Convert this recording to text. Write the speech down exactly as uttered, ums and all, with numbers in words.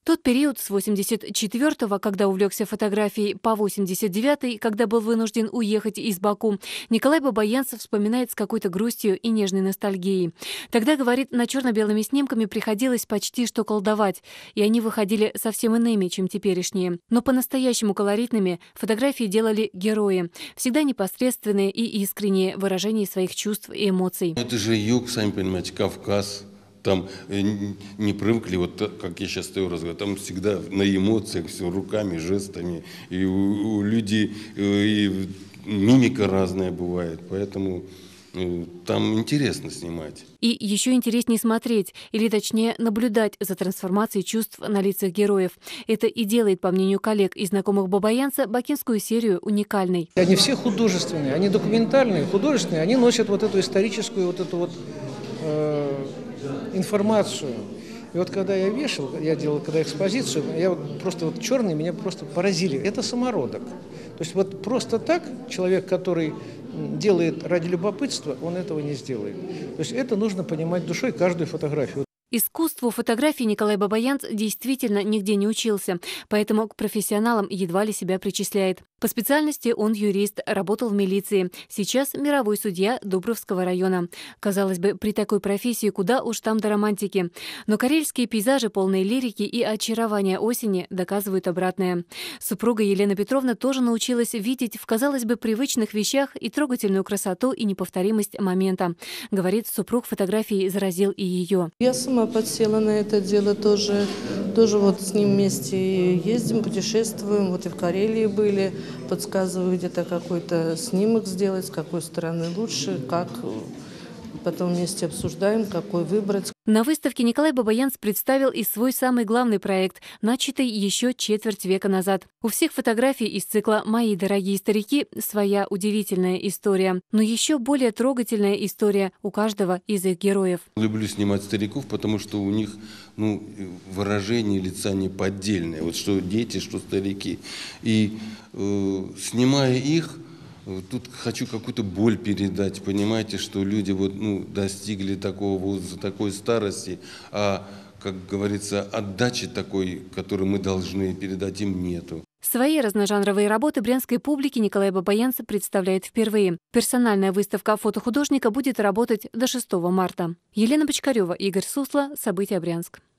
Тот период с восемьдесят четвёртого, когда увлекся фотографией, по восемьдесят девятый, когда был вынужден уехать из Баку, Николай Бабаянцев вспоминает с какой-то грустью и нежной ностальгией. Тогда, говорит, над черно-белыми снимками приходилось почти что колдовать, и они выходили совсем иными, чем теперешние. Но по-настоящему колоритными фотографии делали герои, всегда непосредственные и искренние в выражении своих чувств и эмоций. Это же юг, сами понимаете, Кавказ. Там не привыкли, вот как я сейчас стою разговариваю, там всегда на эмоциях, все руками, жестами. И у, у людей и мимика разная бывает, поэтому там интересно снимать. И еще интереснее смотреть, или точнее наблюдать за трансформацией чувств на лицах героев. Это и делает, по мнению коллег и знакомых Бабаянца, бакинскую серию уникальной. Они все художественные, они документальные, художественные, они носят вот эту историческую вот эту вот э, информацию. И вот когда я вешал, я делал когда экспозицию, я вот просто вот черные меня просто поразили. Это самородок. То есть вот просто так человек, который делает ради любопытства, он этого не сделает. То есть это нужно понимать душой каждую фотографию. Искусству фотографии Николай Бабаянц действительно нигде не учился, поэтому к профессионалам едва ли себя причисляет. По специальности он юрист, работал в милиции. Сейчас мировой судья Дубровского района. Казалось бы, при такой профессии куда уж там до романтики. Но карельские пейзажи, полные лирики и очарования осени, доказывают обратное. Супруга Елена Петровна тоже научилась видеть в, казалось бы, привычных вещах и трогательную красоту и неповторимость момента. Говорит, супруг фотографии заразил и ее. Я сама подсела на это дело тоже. Тоже вот с ним вместе ездим, путешествуем. Вот и в Карелии были. Подсказываю где-то какой-то снимок сделать, с какой стороны лучше, как. Потом вместе обсуждаем, какой выбрать. На выставке Николай Бабаянц представил и свой самый главный проект, начатый еще четверть века назад. У всех фотографий из цикла «Мои дорогие старики» своя удивительная история, но еще более трогательная история у каждого из их героев. Люблю снимать стариков, потому что у них ну, выражение лица неподдельное, вот что дети, что старики. И э, снимая их, тут хочу какую-то боль передать, понимаете, что люди вот, ну, достигли такого возраста, такой старости, а, как говорится, отдачи такой, которую мы должны передать, им нету. Свои разножанровые работы брянской публике Николай Бабаянц представляет впервые. Персональная выставка фотохудожника будет работать до шестого марта. Елена Бочкарева, Игорь Сусло. События Брянск.